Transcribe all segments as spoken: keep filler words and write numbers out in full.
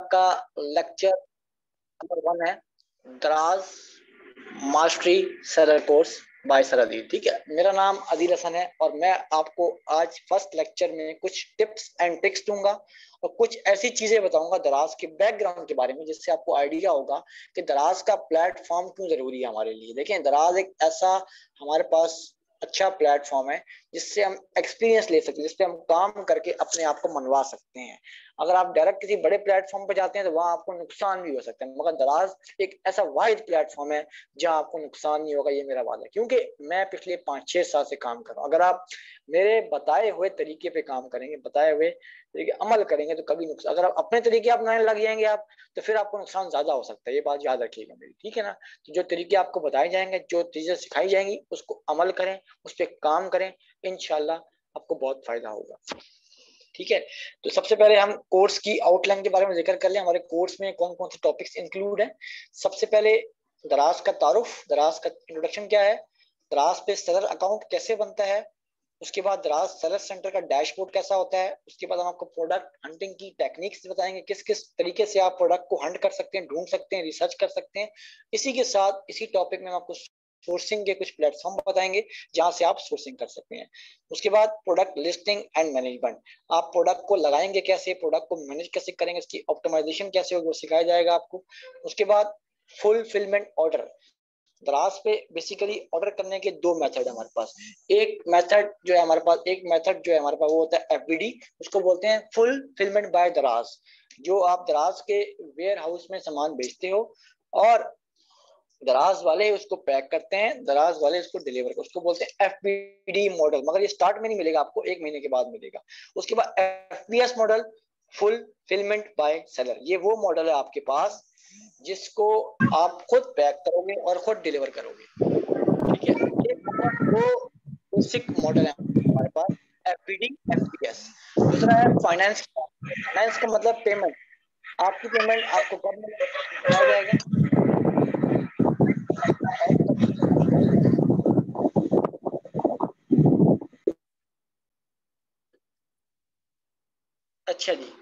का lecture number one है Daraz mastery seller course by sir Adeel. ठीक है, मेरा नाम अदील हसन है और मैं आपको आज फर्स्ट लेक्चर में कुछ टिप्स एंड ट्रिक्स दूंगा और कुछ ऐसी चीजें बताऊंगा दराज के बैकग्राउंड के बारे में जिससे आपको आइडिया होगा कि दराज का प्लेटफॉर्म क्यों जरूरी है हमारे लिए। देखें, दराज एक ऐसा हमारे पास अच्छा प्लेटफॉर्म है जिससे हम एक्सपीरियंस ले सकते हैं, जिससे हम काम करके अपने आप को मनवा सकते हैं। अगर आप डायरेक्ट किसी बड़े प्लेटफॉर्म पर जाते हैं तो वहां आपको नुकसान भी हो सकता है, मगर दराज एक ऐसा वाहिद प्लेटफॉर्म है जहां आपको नुकसान नहीं होगा, ये मेरा वादा है। क्योंकि मैं पिछले पांच छह साल से काम कर रहा हूँ। अगर आप मेरे बताए हुए तरीके पे काम करेंगे, बताए हुए तरीके अमल करेंगे तो कभी नुकसान, अगर आप अपने तरीके अपनाने लग जाएंगे आप तो फिर आपको नुकसान ज्यादा हो सकता है, ये बात याद रखिएगा मेरी, ठीक है ना। तो जो तरीके आपको बताए जाएंगे, जो चीजें सिखाई जाएंगी उसको अमल करें, उस पर काम करें, इंशाल्लाह आपको बहुत फायदा होगा। ठीक है, तो सबसे पहले हम कोर्स की आउटलाइन के बारे में जिक्र कर लें। हमारे कोर्स में कौन कौन से टॉपिक्स इंक्लूड हैं। सबसे पहले दराज का तारुफ, दराज का इंट्रोडक्शन क्या है, दराज पे सेलर अकाउंट कैसे बनता है, उसके बाद दराज सेलर सेंटर का डैशबोर्ड कैसा होता है, उसके बाद हम आपको प्रोडक्ट हंटिंग की टेक्निक्स बताएंगे, किस किस तरीके से आप प्रोडक्ट को हंट कर सकते हैं, ढूंढ सकते हैं, रिसर्च कर सकते हैं। इसी के साथ इसी टॉपिक में हम आपको सोर्सिंग के कुछ प्लेटफॉर्म बताएंगे जहां से आप सोर्सिंग कर सकते हैं। उसके बाद प्रोडक्ट लिस्टिंग एंड मैनेजमेंट, आप प्रोडक्ट को लगाएंगे कैसे, प्रोडक्ट को मैनेज कैसे करेंगे, इसकी ऑप्टिमाइजेशन कैसे होगी वो सिखाया जाएगा आपको। उसके बाद फुलफिलमेंट ऑर्डर, दराज पे बेसिकली ऑर्डर करने के दो मेथड है हमारे पास। एक मेथड जो है हमारे पास एक मेथड जो है हमारे पास वो होता है एफबीडी, उसको बोलते हैं फुलफिलमेंट बाय दराज। जो आप दराज के वेयर हाउस में सामान बेचते हो और दराज वाले उसको पैक करते हैं, दराज वाले उसको डिलीवर करते हैं, उसको बोलते हैं एफबीडी मॉडल। मगर ये स्टार्ट में नहीं मिलेगा आपको, एक महीने के बाद मिलेगा। उसके बाद FPS model, fulfillment by seller, ये वो मॉडल है आपके पास जिसको आप खुद पैक करोगे और खुद डिलीवर करोगे। ठीक है, ये दो बेसिक मॉडल है हमारे पास, एफबीडी एफपीएस। दूसरा है फाइनेंस। फाइनेंस का मतलब पेमेंट, आपकी पेमेंट आपको कब मिलेगा जाएगा। अच्छा जी,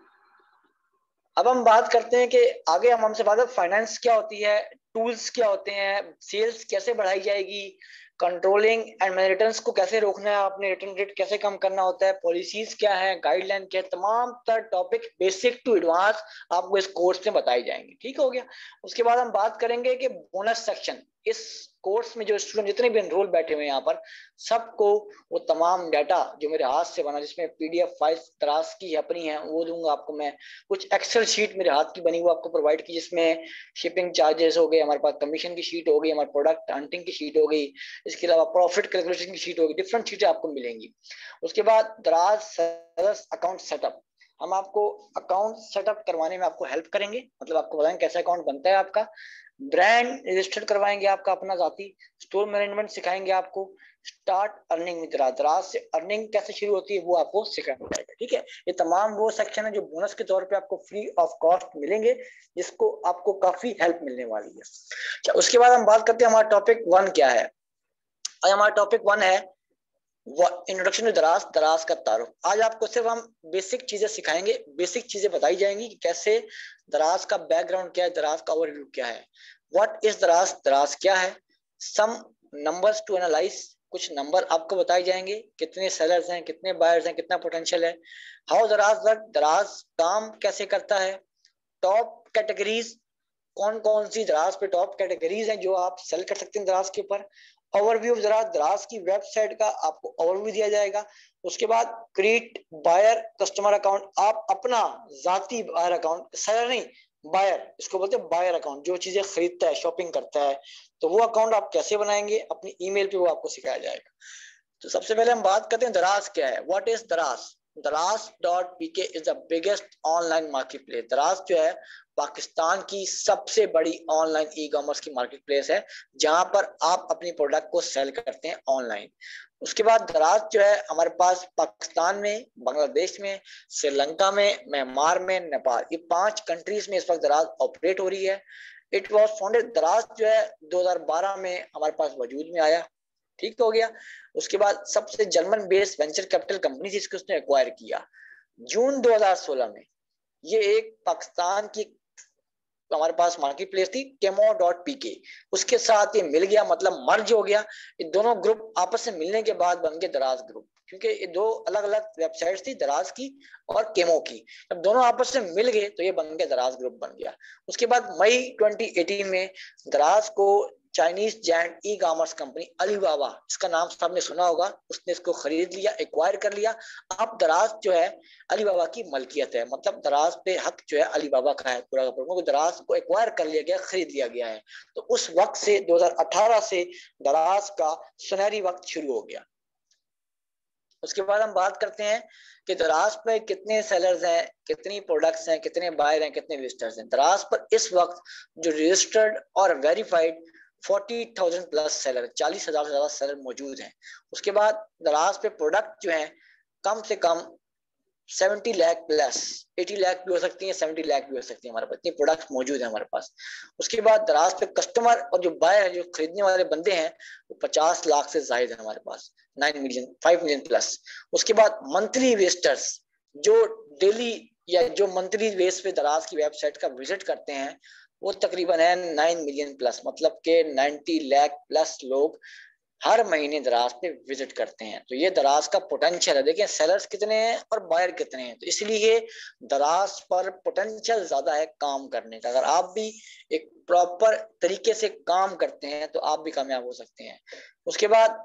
अब हम बात करते हैं कि आगे हम हमसे बात करें फाइनेंस क्या होती है, टूल्स क्या होते हैं, सेल्स कैसे बढ़ाई जाएगी, कंट्रोलिंग एंड मैनेज रिटर्न्स को कैसे रोकना है, आपने रिटर्न रेट कैसे कम करना होता है, पॉलिसीज क्या है, गाइडलाइन क्या है, तमाम तर टॉपिक बेसिक टू एडवांस आपको इस कोर्स में बताई जाएंगे। ठीक हो गया। उसके बाद हम बात करेंगे कि बोनस सेक्शन, इस कोर्स में जो स्टूडेंट जितने भी एनरोल बैठे हुए हैं यहाँ पर सबको वो तमाम डाटा जो मेरे हाथ से बना, जिसमें पीडीएफ फाइल दराज की अपनी है वो दूंगा आपको मैं। कुछ एक्सेल शीट मेरे हाथ की बनी वो आपको प्रोवाइड की, जिसमें शिपिंग चार्जेस हो गए, हमारे पास कमीशन की शीट हो गई, हमारे प्रोडक्ट हंटिंग की शीट हो गई, इसके अलावा प्रॉफिट कैलकुलेशन की शीट होगी, डिफरेंट शीटें आपको मिलेंगी। उसके बाद दराज सेलर्स अकाउंट सेटअप, हम आपको अकाउंट सेटअप करवाने में आपको हेल्प करेंगे, मतलब आपको बताएंगे कैसा अकाउंट बनता है आपका, ब्रांड रजिस्टर करवाएंगे आपका अपना जाती, स्टोर मैनेजमेंट सिखाएंगे आपको, स्टार्ट अर्निंग विद दराज, दराज से अर्निंग कैसे शुरू होती है वो आपको सिखाया जाएगा। ठीक है, ये तमाम वो सेक्शन है जो बोनस के तौर पे आपको फ्री ऑफ कॉस्ट मिलेंगे, जिसको आपको काफी हेल्प मिलने वाली है। अच्छा, उसके बाद हम बात करते हैं हमारा टॉपिक वन क्या है। आज हमारा टॉपिक वन है इंट्रोडक्शन टू दराज, दराज का तारुफ। आज आपको सिर्फ हम बेसिक चीजें सिखाएंगे, बेसिक चीजें बताई जाएंगी कि कैसे दराज का बैकग्राउंड क्या है, दराज का ओवरव्यू क्या है, व्हाट इज दराज, दराज क्या है, सम नंबर्स टू एनालाइज, कुछ नंबर आपको बताए जाएंगे, कितने सेलर्स हैं, कितने बायर्स हैं, कितना पोटेंशियल है, हाउ दराज वर्क, दराज काम कैसे करता है, टॉप कैटेगरीज, कौन कौन सी दराज पे टॉप कैटेगरीज हैं जो आप सेल कर सकते हैं दराज के ऊपर, ओवरव्यू ऑफ दराज, दराज की वेबसाइट का आपको ओवरव्यू दिया जाएगा। उसके बाद क्रिएट बायर कस्टमर अकाउंट, आप अपना जाती बायर अकाउंट, सेलर नहीं बायर, इसको बोलते हैं बायर अकाउंट, जो चीजें खरीदता है शॉपिंग करता है, तो वो अकाउंट आप कैसे बनाएंगे अपनी ईमेल पे वो आपको सिखाया जाएगा। तो सबसे पहले हम बात करते हैं दराज क्या है, what is Daraz. Daraz dot PK is the biggest online marketplace, Daraz जो है पाकिस्तान की सबसे बड़ी ऑनलाइन ई कॉमर्स की मार्केट प्लेस है जहां पर आप अपनी प्रोडक्ट को सेल करते हैं ऑनलाइन। उसके बाद दराज जो है हमारे पास पाकिस्तान में, बांग्लादेश में, श्रीलंका में, म्यांमार में, नेपाल, ये पांच कंट्रीज में इस वक्त दराज ऑपरेट हो रही है। इट वॉज फाउंडेड, दराज जो है दो हज़ार बारह में हमारे पास वजूद में आया। ठीक हो गया। उसके बाद सबसे German based venture capital company थी, इसको उसने एक्वायर किया जून दो हज़ार सोलह में। ये एक पाकिस्तान की हमारे पास मार्केट प्लेस थी केमो डॉट पी के, उसके साथ ये मिल गया, मतलब मर्ज हो गया। ये दोनों ग्रुप आपस में मिलने के बाद बन गए दराज ग्रुप, क्योंकि ये दो अलग अलग वेबसाइट्स थी, दराज की और केमो की। जब दोनों आपस में मिल गए तो ये बन गया दराज ग्रुप बन गया। उसके बाद मई ट्वेंटी एटीन में दराज को Chinese giant e commerce company Alibaba, इसका नाम सबने सुना होगा, उसने इसको खरीद लिया, एक्वायर कर लिया। अब दराज जो है अलीबाबा की मलकियत है, मतलब दराज पे हक जो है अलीबाबा का है पूरा का पूरा, दराज को एक्वायर कर लिया गया, खरीद लिया गया है। तो उस वक्त से दो हज़ार अठारह से दराज का सुनहरी वक्त शुरू हो गया। उसके बाद हम बात करते हैं कि दराज पर कितने सेलर्स हैं, कितनी प्रोडक्ट्स हैं, कितने बायर हैं, कितने विजिटर्स हैं। दराज पर इस वक्त जो रजिस्टर्ड और verified forty thousand plus seller, चालीस हजार से ज्यादा सेलर मौजूद हैं। उसके बाद दराज पे प्रोडक्ट जो है कम से कम सत्तर लाख प्लस, अस्सी लाख भी हो सकती है, सत्तर लाख भी हो सकती है, हमारे पास इतनी प्रोडक्ट्स मौजूद है हमारे पास। उसके बाद दराज पे कस्टमर और जो बायर है, जो खरीदने वाले बंदे हैं, वो पचास लाख से ज्यादा है हमारे पास, nine million five million plus. उसके बाद मंथली विजिटर्स जो डेली या जो मंथली बेस पे दराज की वेबसाइट का विजिट करते हैं, वो तकरीबन है नाइन मिलियन प्लस, मतलब के नब्बे लाख प्लस लोग हर महीने दराज पे विजिट करते हैं। तो ये दराज का पोटेंशियल है। देखिए सेलर्स कितने हैं और बायर कितने हैं, तो इसलिए दराज पर पोटेंशियल ज्यादा है काम करने का। अगर आप भी एक प्रॉपर तरीके से काम करते हैं तो आप भी कामयाब हो सकते हैं। उसके बाद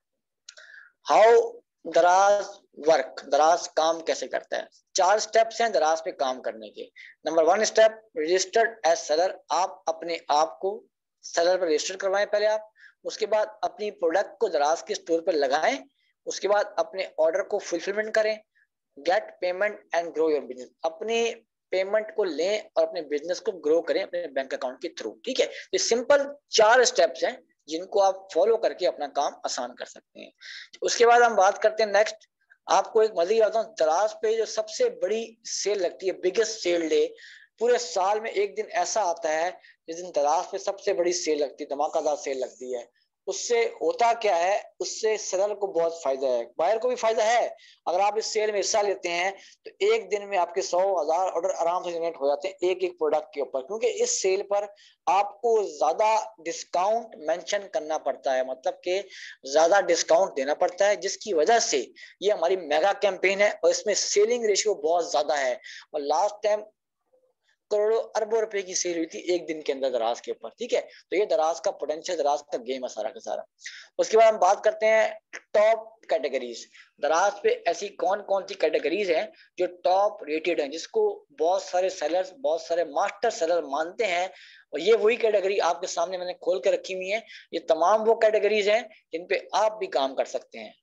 हाउ दराज वर्क, दराज काम कैसे करता है। चार स्टेप्स हैं दराज पे काम करने के। Number one step, registered as seller, आप अपने आप को सेलर पर रजिस्टर करवाएं पहले आप। उसके बाद अपनी प्रोडक्ट को दराज के स्टोर पर लगाएं। उसके बाद अपने ऑर्डर को फुलफिलमेंट करें। Get payment and grow your business, अपने पेमेंट को लें और अपने बिजनेस को ग्रो करें अपने बैंक अकाउंट के थ्रू। ठीक है, ये सिंपल चार स्टेप्स हैं जिनको आप फॉलो करके अपना काम आसान कर सकते हैं। उसके बाद हम बात करते हैं नेक्स्ट, आपको एक मजे की बताता हूँ, दराज पे जो सबसे बड़ी सेल लगती है, बिगेस्ट सेल डे, पूरे साल में एक दिन ऐसा आता है जिस दिन दराज पे सबसे बड़ी सेल लगती है, धमाकेदार सेल लगती है। उससे होता क्या है, उससे सेलर को बहुत फायदा है, बायर को भी फायदा है। अगर आप इस सेल में हिस्सा लेते हैं तो एक दिन में आपके सौ हजार ऑर्डर आराम से जनरेट हो जाते हैं एक एक प्रोडक्ट के ऊपर, क्योंकि इस सेल पर आपको ज्यादा डिस्काउंट मेंशन करना पड़ता है, मतलब कि ज्यादा डिस्काउंट देना पड़ता है, जिसकी वजह से ये हमारी मेगा कैंपेन है और इसमें सेलिंग रेशियो बहुत ज्यादा है। और लास्ट टाइम करोड़ों अरबों रुपए की सेल हुई थी एक दिन के अंदर दराज के ऊपर। ठीक है, तो ये दराज का पोटेंशियल, दराज का गेम है सारा का सारा। उसके बाद हम बात करते हैं टॉप कैटेगरीज। दराज पे ऐसी कौन कौन सी कैटेगरीज हैं जो टॉप रेटेड हैं, जिसको बहुत सारे सेलर्स, बहुत सारे मास्टर सेलर मानते हैं। और ये वही कैटेगरी आपके सामने मैंने खोल के रखी हुई है। ये तमाम वो कैटेगरीज हैं जिन पे आप भी काम कर सकते हैं।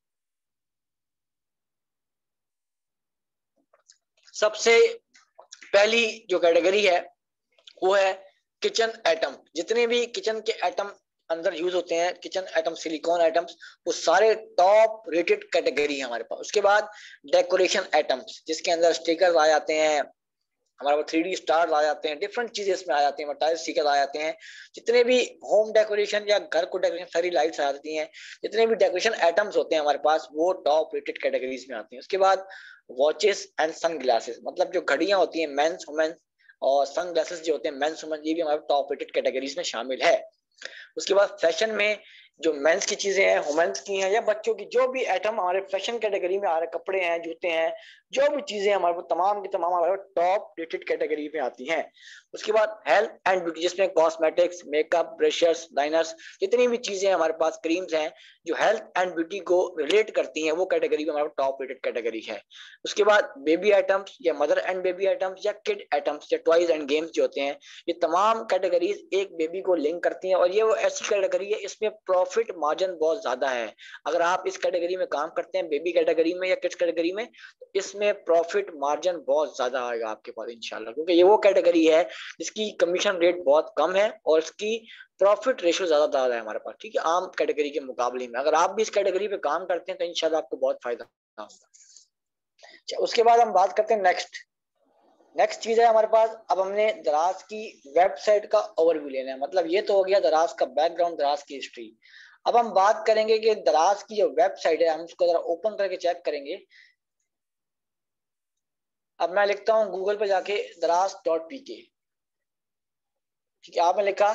सबसे पहली जो कैटेगरी है वो है किचन आइटम। जितने भी किचन के आइटम अंदर यूज होते हैं, किचन आइटम, सिलिकॉन आइटम्स, वो सारे टॉप रेटेड कैटेगरी है हमारे पास। उसके बाद डेकोरेशन आइटम्स, जिसके अंदर स्टिकर आ जाते हैं, हमारे पास थ्री डी स्टार आ जाते हैं, डिफरेंट चीजें इसमें आ जाती हैं, टाइल स्टिकर आ जाते हैं। जितने भी होम डेकोरेशन या घर को डेकोरेशन, सारी लाइट्स आ जाती हैं, जितने भी डेकोरेशन आइटम्स होते हैं हमारे पास, वो टॉप रेटेड कैटेगरीज में आती हैं। उसके बाद वॉचेस एंड सन ग्लासेस, मतलब जो घड़ियां होती हैं मेंस वुमेन्स, और सन ग्लासेस जो होते हैं मेंस वुमेन, ये भी हमारे टॉप रेटेड कैटेगरीज में शामिल है। उसके बाद फैशन में जो मेंस की चीजें हैं, वुमेन्स की हैं, या बच्चों की, जो भी आइटम हमारे फैशन कैटेगरी में आ रहे, कपड़े हैं, जूते हैं, जो भी चीजें हमारे पास तमाम की तमाम हमारे टॉप रेटेड कैटेगरी में आती हैं। उसके बाद हेल्थ एंड ब्यूटी, जिसमें कॉस्मेटिक्स, मेकअप, ब्रशर्स, लाइनर्स, जितनी भी चीजें हमारे पास, क्रीम्स हैं जो हेल्थ एंड ब्यूटी को रिलेट करती हैं, वो कैटेगरी में हमारा टॉप रेटेड कैटेगरी है। उसके बाद बेबी आइटम्स या मदर एंड बेबी आइटम्स या किड आइटम्स या टॉयज एंड गेम्स जो होते हैं, ये तमाम कैटेगरीज एक बेबी को लिंक करती हैं। और ये वो ऐसी कैटेगरी है, इसमें प्रॉफिट मार्जिन बहुत ज्यादा है। अगर आप इस कैटेगरी में काम करते हैं, बेबी कैटेगरी में या किड्स कैटेगरी में, तो इसमें प्रॉफिट मार्जिन बहुत ज्यादा आएगा आपके पास इंशाल्लाह, क्योंकि ये वो कैटेगरी है जिसकी कमीशन रेट बहुत कम है और इसकी प्रॉफिट रेशियो ज्यादा ज्यादा है हमारे पास। ठीक है, आम कैटेगरी के मुकाबले में अगर आप भी इस कैटेगरी पे काम करते हैं तो इंशाल्लाह आपको बहुत फायदा होगा। उसके बाद हम बात करते हैं नेक्स्ट नेक्स्ट चीज है हमारे पास। अब हमने दराज की वेबसाइट का ओवरव्यू लेना है, मतलब ये तो हो गया दराज का बैकग्राउंड, दराज की हिस्ट्री। अब हम बात करेंगे कि दराज की जो वेबसाइट है, हम उसको जरा ओपन करके चेक करेंगे। अब मैं लिखता हूँ गूगल पे जाके दराज डॉट पी के, ठीक है, आपने लिखा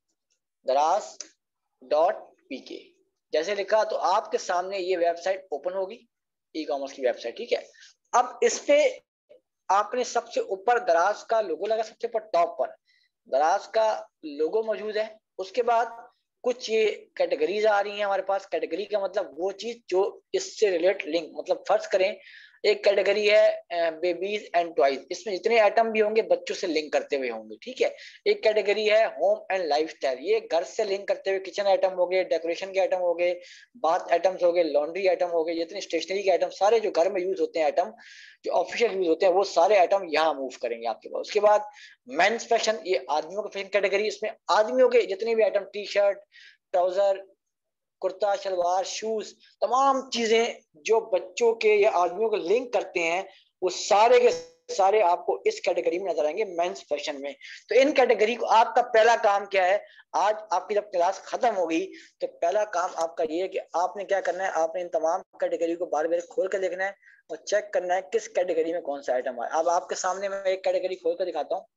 दराज डॉट पी के, जैसे लिखा तो आपके सामने ये वेबसाइट ओपन होगी, ई कॉमर्स की वेबसाइट, ठीक है। अब इस पे आपने सबसे ऊपर दराज का लोगो लगा, सबसे ऊपर टॉप पर दराज का लोगो मौजूद है। उसके बाद कुछ ये कैटेगरीज आ रही हैं हमारे पास। कैटेगरी का मतलब वो चीज जो इससे रिलेट लिंक, मतलब फर्ज करें एक कैटेगरी है बेबीज एंड टॉयज, इसमें जितने आइटम भी होंगे बच्चों से लिंक करते हुए होंगे, ठीक है। एक कैटेगरी है होम एंड लाइफस्टाइल, ये घर से लिंक करते हुए किचन आइटम हो गए, डेकोरेशन के आइटम हो गए, बाथ आइटम्स हो गए, लॉन्ड्री आइटम हो गए, जितने स्टेशनरी के आइटम, सारे जो घर में यूज होते हैं आइटम, जो ऑफिशियल यूज होते हैं, वो सारे आइटम यहाँ मूव करेंगे आपके पास। उसके बाद मेंस फैशन, ये आदमियों का फैशन कैटेगरी, इसमें आदमियों के जितने भी item, T shirt, trouser, kurta, shalwar, shoes, तमाम चीजें जो बच्चों के या आदमियों को लिंक करते हैं, वो सारे के सारे आपको इस कैटेगरी में नजर आएंगे, मेंस फैशन में। तो इन कैटेगरी को आपका पहला काम क्या है, आज आपकी जब क्लास खत्म होगी तो पहला काम आपका ये है कि आपने क्या करना है, आपने इन तमाम कैटेगरी को बार बार खोल कर देखना है और चेक करना है किस कैटेगरी में कौन सा आइटम है। अब आपके सामने मैं एक कैटेगरी खोल कर दिखाता हूँ।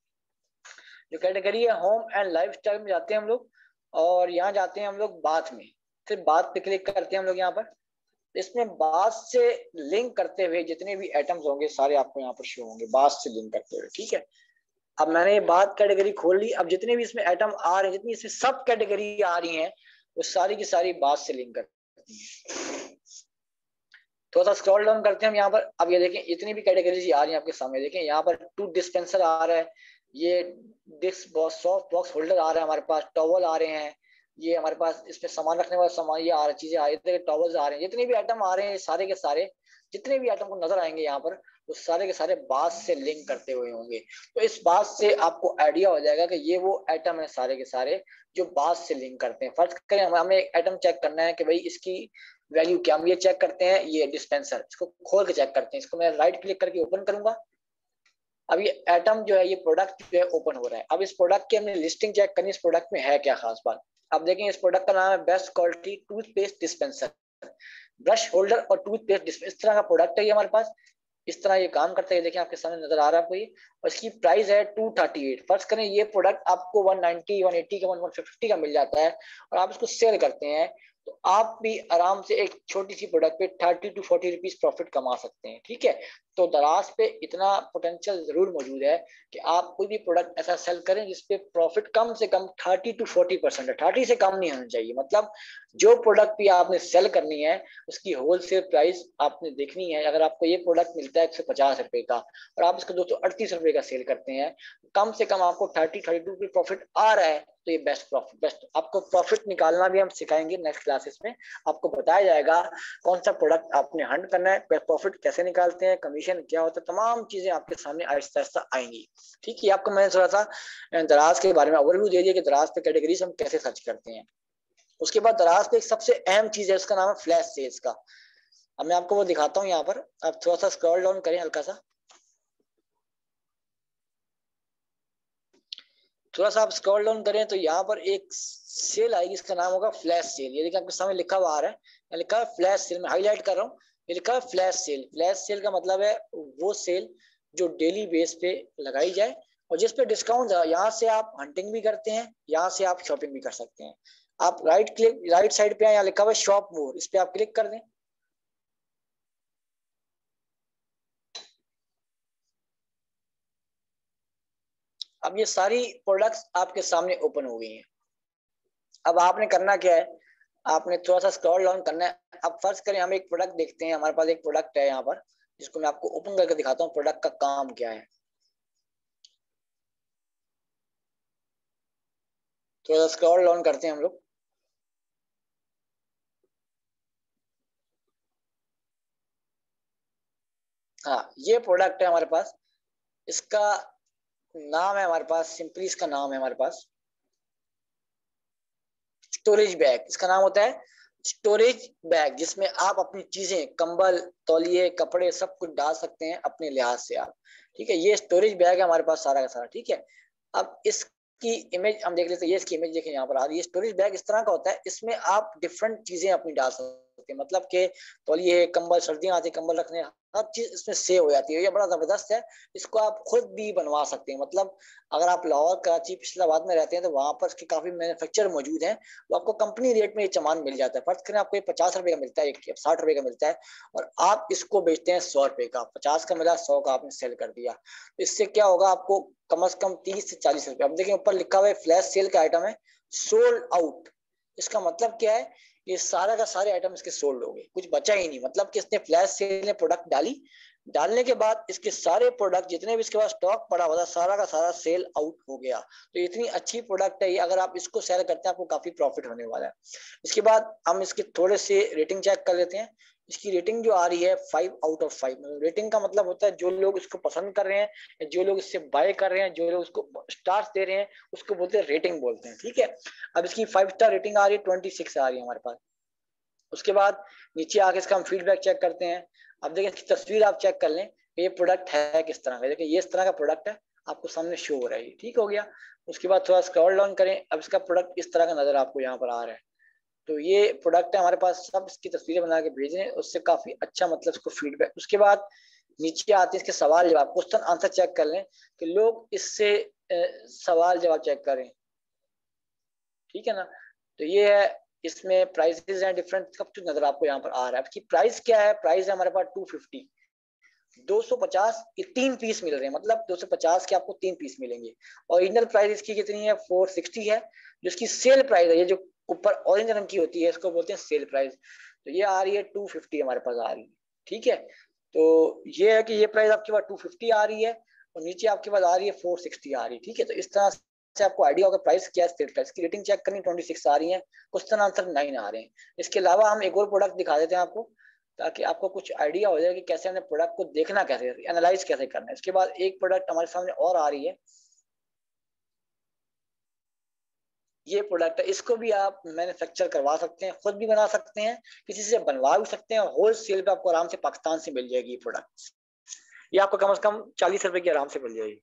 जो कैटेगरी है होम एंड लाइफस्टाइल में जाते हैं हम लोग, और यहाँ जाते हैं हम लोग बाथ में, फिर बात पे क्लिक करते हैं हम लोग यहाँ पर। इसमें बात से लिंक करते हुए जितने भी आइटम्स होंगे सारे आपको यहाँ पर शो होंगे, बात से लिंक करते हुए, ठीक है। अब मैंने ये बात कैटेगरी खोल ली। अब जितने भी इसमें आइटम आ रहे हैं, जितनी इसमें सब कैटेगरी आ रही हैं, वो सारी की सारी बात से लिंक करती हैं। थोड़ा सा स्क्रॉल डाउन करते हैं हम यहाँ पर। अब ये देखें इतनी भी कैटेगरीज आ रही हैं आपके सामने, देखें यहाँ पर टूथ डिस्पेंसर आ रहा है, ये disk box, soft box holder आ रहा है हमारे पास, टॉवल आ रहे हैं, ये हमारे पास इसमें सामान रखने वाला सामान, ये आ रहा चीजें आ रही है, टॉवल्स आ रहे हैं, जितने भी आइटम आ रहे हैं सारे के सारे, जितने भी आइटम को नजर आएंगे यहाँ पर, वो सारे के सारे बात से लिंक करते हुए होंगे। तो इस बात से आपको आइडिया हो जाएगा कि ये वो आइटम है सारे के सारे जो बात से लिंक करते हैं। फर्ज करें हमें एक आइटम चेक करना है कि भाई इसकी वैल्यू क्या, हम ये चेक करते हैं, ये डिस्पेंसर, इसको खोल के चेक करते हैं। इसको मैं राइट क्लिक करके ओपन करूंगा। अब ये आइटम जो है, ये प्रोडक्ट जो है ओपन हो रहा है। अब इस प्रोडक्ट की हमने लिस्टिंग चेक करनी, इस प्रोडक्ट में है क्या खास बात। अब देखें इस प्रोडक्ट का नाम है best quality toothpaste dispenser, brush holder और टूथपेस्ट डिस्पेंसर, इस तरह का प्रोडक्ट है ये हमारे पास। इस तरह ये काम करता है, देखिए आपके सामने नजर आ रहा है आपको ये, और इसकी प्राइस है टू थर्टी एट। फर्ज करें ये प्रोडक्ट आपको वन नाइनटी, वन एटी का, वन फिफ्टी का मिल जाता है और आप इसको सेल करते हैं, तो आप भी आराम से एक छोटी सी प्रोडक्ट पे thirty to forty rupees profit कमा सकते हैं, ठीक है। तो दराज पे इतना पोटेंशियल जरूर मौजूद है कि आप कोई भी प्रोडक्ट ऐसा सेल करें जिसपे प्रॉफिट कम से कम थर्टी टू फोर्टी परसेंट है, थर्टी से कम नहीं होना चाहिए। मतलब जो प्रोडक्ट भी आपने सेल करनी है उसकी होलसेल प्राइस आपने देखनी है। अगर आपको ये प्रोडक्ट मिलता है एक सौ पचास रुपए का और आप इसको दो सौ अड़तीस रुपए का सेल करते हैं, कम से कम आपको थर्टी थर्टी टू की प्रॉफिट आ रहा है, तो ये बेस्ट प्रॉफिट, बेस्ट आपको प्रॉफिट निकालना भी हम सिखाएंगे नेक्स्ट क्लासेस में। आपको बताया जाएगा कौन सा प्रोडक्ट आपने हंट करना है, प्रॉफिट कैसे निकालते हैं, कमीशन क्या होता है, तमाम चीजें आपके सामने आहिस्ता आहिस्ता आएंगी, ठीक है। आपको मैंने थोड़ा सा दराज के बारे में ओवरव्यू दे दिया कि दराज पे कैटेगरीज हम कैसे सर्च करते हैं। उसके बाद दराज पे एक सबसे अहम चीज है, उसका नाम है फ्लैश सेल्स का। अब मैं आपको वो दिखाता हूँ यहाँ पर। आप थोड़ा सा स्क्रॉल डाउन करें, हल्का सा थोड़ा सा आप स्क्रॉल डाउन करें तो यहाँ पर एक सेल आएगी, इसका नाम होगा फ्लैश सेल। ये देखिए आपके सामने लिखा हुआ आ रहा है, लिखा है फ्लैश सेल, मैं हाईलाइट कर रहा हूँ, ये लिखा है फ्लैश सेल। फ्लैश सेल का मतलब है वो सेल जो डेली बेस पे लगाई जाए और जिस पे डिस्काउंट, यहाँ से आप हंटिंग भी करते हैं, यहाँ से आप शॉपिंग भी कर सकते हैं। आप राइट क्लिक, राइट साइड पे यहाँ लिखा हुआ है शॉप मोर, इस पे आप क्लिक कर दें। अब ये सारी प्रोडक्ट्स आपके सामने ओपन हो गई हैं। अब आपने करना क्या है, आपने थोड़ा सा स्क्रॉल डाउन करना है। अब फर्ज करें हम एक प्रोडक्ट देखते हैं, हमारे पास एक प्रोडक्ट है यहाँ पर जिसको मैं आपको ओपन करके दिखाता हूँ प्रोडक्ट का काम क्या है। थोड़ा सा स्क्रॉल डाउन करते हैं हम लोग। हाँ, ये प्रोडक्ट है हमारे पास, इसका नाम है हमारे पास, सिंपली इसका नाम है हमारे पास स्टोरेज बैग। इसका नाम होता है स्टोरेज बैग, जिसमें आप अपनी चीजें, कंबल, तौलिए, कपड़े सब कुछ डाल सकते हैं अपने लिहाज से आप, ठीक है। ये स्टोरेज बैग है हमारे पास सारा का सारा, ठीक है। अब इसकी इमेज हम देख लेते हैं, ये इसकी इमेज देखें यहाँ पर आ रही है। स्टोरेज बैग इस तरह का होता है, इसमें आप डिफरेंट चीजें अपनी डाल सकते हैं, मतलब के तौलिए, कंबल, सर्दियां आती है कंबल रखने, हर चीज इसमें सेव हो जाती है। ये बड़ा जबरदस्त है, इसको आप खुद भी बनवा सकते हैं। मतलब अगर आप लाहौर, कराची, इस्लामाबाद में रहते हैं तो वहां पर इसके काफी मैन्युफैक्चर मौजूद हैं, तो आपको कंपनी रेट में ये सामान मिल जाता है। फर्ज करें आपको ये पचास रुपए का मिलता है, एक साठ रुपए का मिलता है, और आप इसको बेचते हैं सौ रुपए का। पचास का मिला, सौ का आपने सेल कर दिया, तो इससे क्या होगा, आपको कम से कम तीस से चालीस रुपए। अब देखिए ऊपर लिखा हुआ है फ्लैश सेल का आइटम है, सोल्ड आउट। इसका मतलब क्या है, ये सारा का सारे आइटम इसके सोल्ड हो गए, कुछ बचा ही नहीं। मतलब कि इसने फ्लैश सेल ने प्रोडक्ट डाली, डालने के बाद इसके सारे प्रोडक्ट जितने भी इसके पास स्टॉक पड़ा हुआ था, सारा का सारा सेल आउट हो गया। तो इतनी अच्छी प्रोडक्ट है ये, अगर आप इसको सेल करते हैं आपको काफी प्रॉफिट होने वाला है। इसके बाद हम इसके थोड़े से रेटिंग चेक कर लेते हैं। इसकी रेटिंग जो आ रही है five out of five. Rating का मतलब होता है जो लोग इसको पसंद कर रहे हैं, जो लोग इससे बाय कर रहे हैं, जो लोग इसको स्टार्स दे रहे हैं, उसको बोलते हैं रेटिंग बोलते हैं। ठीक है, अब इसकी फाइव स्टार रेटिंग आ रही है, ट्वेंटी सिक्स आ रही है हमारे पास। उसके बाद नीचे आके इसका हम फीडबैक चेक करते हैं। अब देखिए इसकी तस्वीर आप चेक कर लें, ये प्रोडक्ट है किस तरह का। देखिए ये इस तरह का प्रोडक्ट है, आपको सामने शो हो रहा है। ठीक हो गया। उसके बाद थोड़ा स्क्रॉल डाउन करें, अब इसका प्रोडक्ट इस तरह का नजर आपको यहाँ पर आ रहा है। तो ये प्रोडक्ट है हमारे पास, सब इसकी तस्वीरें बना के भेज रहे हैं, उससे काफी अच्छा मतलब इसको फीडबैक। उसके बाद नीचे आते हैं इसके सवाल जवाब, क्वेश्चन आंसर चेक कर लें कि लोग इससे सवाल जवाब चेक करें। ठीक है ना, तो ये है, इसमें प्राइसेस हैं डिफरेंट, सब कुछ नजर आपको यहाँ पर आ रहा है। कि प्राइस क्या है, प्राइस है हमारे पास टू फिफ्टी, दो सौ पचास ये तीन पीस मिल रहे हैं, मतलब दो सौ पचास के आपको तीन पीस मिलेंगे। ओरिजिनल प्राइस इसकी कितनी है, फोर सिक्सटी है। जो इसकी सेल प्राइस है, ये जो ऊपर ऑरेंज रंग की होती है, इसको बोलते हैं सेल प्राइस, तो ये आ रही है टू फिफ्टी हमारे पास आ रही है। ठीक है, तो ये है कि ये प्राइस आपके पास टू फिफ्टी आ रही है, और नीचे आपके पास आ रही है फोर सिक्सटी आ रही है। ठीक है, तो इस तरह से आपको आइडिया होगा प्राइस क्या है, सेल प्राइस की रेटिंग चेक करनी, ट्वेंटी सिक्स आ रही है, क्वेश्चन आंसर नाइन आ रहे हैं। इसके अलावा हम एक और प्रोडक्ट दिखा देते हैं आपको, ताकि आपको कुछ आइडिया हो जाए कि कैसे हमने प्रोडक्ट को देखना, कैसे एनालाइज कैसे करना है। इसके बाद एक प्रोडक्ट हमारे सामने और आ रही है, ये प्रोडक्ट है, इसको भी आप मैन्युफैक्चर करवा सकते हैं, खुद भी बना सकते हैं, किसी से बनवा भी सकते हैं। होल सेल पे आपको आराम से पाकिस्तान से मिल जाएगी ये प्रोडक्ट, ये आपको कम से कम चालीस रुपए की आराम से मिल जाएगी।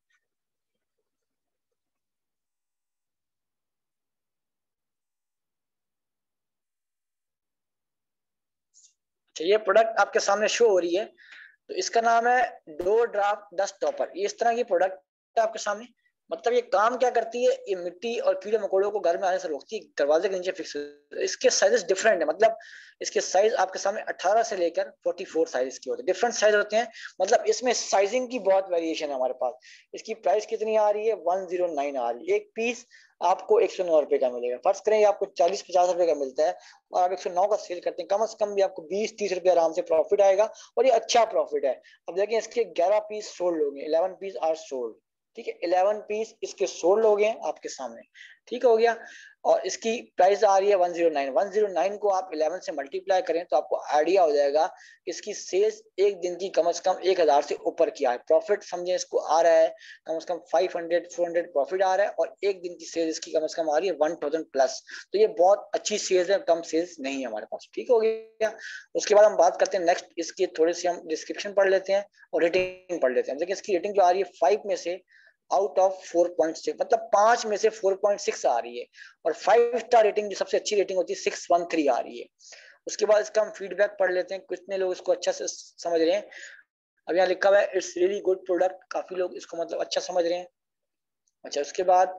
अच्छा, ये प्रोडक्ट आपके सामने शो हो रही है, तो इसका नाम है डोर ड्राफ्ट डस्ट टॉपर। ये इस तरह की प्रोडक्ट है आपके सामने। मतलब ये काम क्या करती है, ये मिट्टी और कीड़े मकोड़ों को घर में आने से रोकती है, दरवाजे के नीचे फिक्स। इसके साइजेस डिफरेंट है, मतलब इसके साइज आपके सामने अठारह से लेकर चौवालीस साइज के होते हैं, डिफरेंट साइज होते हैं। मतलब इसमें साइजिंग की बहुत वेरिएशन है हमारे पास। इसकी प्राइस कितनी आ रही है, वन जीरो नाइन आ रही है। एक पीस आपको एक सौ नौ रुपए का मिलेगा। फर्ज करें ये आपको चालीस पचास रुपए का मिलता है, और आप एक सौ नौ का सेल करते हैं, कम से कम भी आपको बीस तीस रुपए आराम से प्रॉफिट आएगा, और ये अच्छा प्रॉफिट है। अब देखिए इसके ग्यारह पीस सोल्ड हो गए, इलेवन पीस आर सोल्ड। ठीक है, इलेवन पीस इसके सोल्ड हो गए आपके सामने। ठीक हो गया, और इसकी प्राइस आ रही है one zero nine. One zero nine को आप इलेवन से मल्टीप्लाई करें तो आपको आइडिया हो जाएगा इसकी सेल्स एक दिन की कम से कम एक हजार से ऊपर की है। प्रॉफिट समझे इसको आ रहा है कम से कम five hundred four hundred profit आ रहा है, और एक दिन की सेल्स इसकी कम से कम आ रही है वन थाउजेंड प्लस। तो ये बहुत अच्छी सेल्स है, कम सेल्स नहीं है हमारे पास। ठीक हो गया, उसके बाद हम बात करते हैं नेक्स्ट, इसकी थोड़ी सी हम डिस्क्रिप्शन पढ़ लेते हैं और रेटिंग पढ़ लेते हैं। देखिए इसकी रेटिंग जो आ रही है फाइव में से out of four point six, मतलब पांच में से फोर पॉइंट सिक्स आ रही है, और फाइव स्टार रेटिंग जो सबसे अच्छी रेटिंग होती है सिक्स वन थ्री आ रही है। उसके बाद इसका हम फीडबैक पढ़ लेते हैं, कितने लोग इसको अच्छा से समझ रहे हैं। अब यहाँ लिखा हुआ है इट्स रियली गुड प्रोडक्ट, काफी लोग इसको मतलब अच्छा समझ रहे हैं। अच्छा, उसके बाद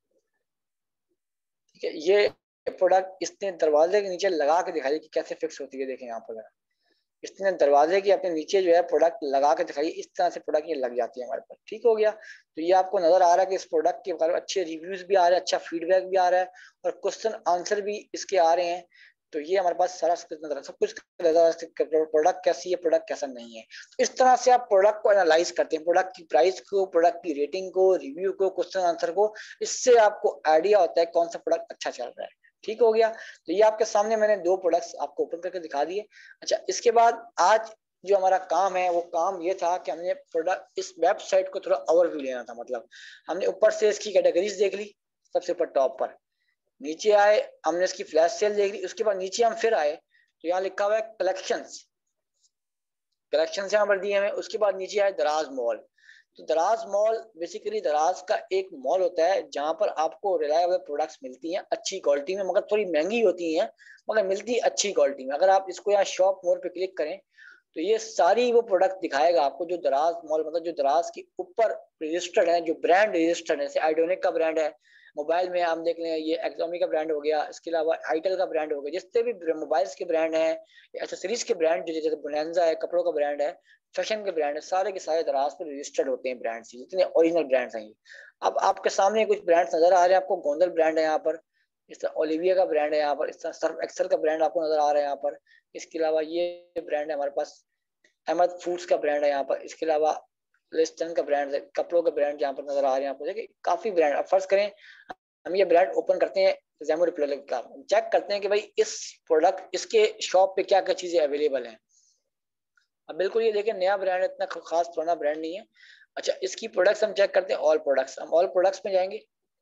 ठीक है, ये प्रोडक्ट इसने दरवाजे के नीचे लगा के दिखाई कि कैसे फिक्स होती है। देखें यहाँ पर इसने दरवाजे की अपने नीचे जो है प्रोडक्ट लगा के दिखाई, इस तरह से प्रोडक्ट ये लग जाती है हमारे पास। ठीक हो गया, तो ये आपको नजर आ रहा है कि इस प्रोडक्ट के बारे में अच्छे रिव्यूज भी आ रहे हैं, अच्छा फीडबैक भी आ रहा है, और क्वेश्चन आंसर भी इसके आ रहे हैं। तो ये हमारे पास सारा नजर सब कुछ प्रोडक्ट कैसी है, प्रोडक्ट कैसा नहीं है। तो इस तरह से आप प्रोडक्ट को एनालाइज करते हैं, प्रोडक्ट की प्राइस को, प्रोडक्ट की रेटिंग को, रिव्यू को, क्वेश्चन आंसर को, इससे आपको आइडिया होता है कौन सा प्रोडक्ट अच्छा चल रहा है। ठीक हो गया, तो ये आपके सामने मैंने दो प्रोडक्ट्स आपको ओपन करके दिखा दिए। अच्छा, इसके बाद आज जो हमारा काम है वो काम ये था कि हमने प्रोडक्ट इस वेबसाइट को थोड़ा ओवरव्यू लेना था। मतलब हमने ऊपर से इसकी कैटेगरीज देख ली, सबसे ऊपर टॉप पर, नीचे आए हमने इसकी फ्लैश सेल देख ली, उसके बाद नीचे हम फिर आए तो यहाँ लिखा हुआ है कलेक्शंस, कलेक्शंस यहाँ पर दिए हमें। उसके बाद नीचे आए दराज मॉल। तो दराज मॉल बेसिकली दराज का एक मॉल होता है जहां पर आपको रिलायबल प्रोडक्ट्स मिलती हैं अच्छी क्वालिटी में, मगर थोड़ी महंगी होती हैं, मगर मिलती अच्छी क्वालिटी में। अगर आप इसको यहाँ शॉप मोर पे क्लिक करें तो ये सारी वो प्रोडक्ट दिखाएगा आपको जो दराज मॉल मतलब जो दराज के ऊपर रजिस्टर्ड है, जो ब्रांड रजिस्टर्ड है, जैसे आइडोनिक का ब्रांड है मोबाइल में, हम देख लें ये एक्सोमी का ब्रांड हो गया, इसके अलावा आइटल का ब्रांड हो गया, जितने भी मोबाइल्स के ब्रांड हैं, एक्सेसरीज के ब्रांड जो जैसे बोनांजा है, कपड़ों का ब्रांड है, फैशन के ब्रांड है, सारे के सारे दराज पर रजिस्टर्ड होते हैं ब्रांड्स, जितने ओरिजिनल ब्रांड्स हैं। अब आपके सामने कुछ ब्रांड्स नजर आ रहे हैं आपको, गोंदल ब्रांड है यहाँ पर, इस तरह ओलिविया का ब्रांड है यहाँ पर, इस तरह सर्फ एक्सेल का ब्रांड आपको नजर आ रहा है यहाँ पर, इसके अलावा ये ब्रांड है हमारे पास अहमद फूड्स का ब्रांड है यहाँ पर, इसके अलावा लिस्टन का ब्रांड है, कपड़ों का ब्रांड यहाँ पर नजर आ रहे हैं आपको, देखिए काफी ब्रांड। अब फर्ज करें हम ये ब्रांड ओपन करते हैं ज़ैमो रिप्लेलर का, चेक करते हैं कि भाई इस प्रोडक्ट इसके शॉप पे क्या क्या चीजें अवेलेबल हैं। अब बिल्कुल ये देखिए नया ब्रांड है, इतना खास पुराना ब्रांड नहीं है। अच्छा इसकी प्रोडक्ट्स हम चेक करते हैं, ऑल प्रोडक्ट्स, हम ऑल प्रोडक्ट्स में जाएंगे,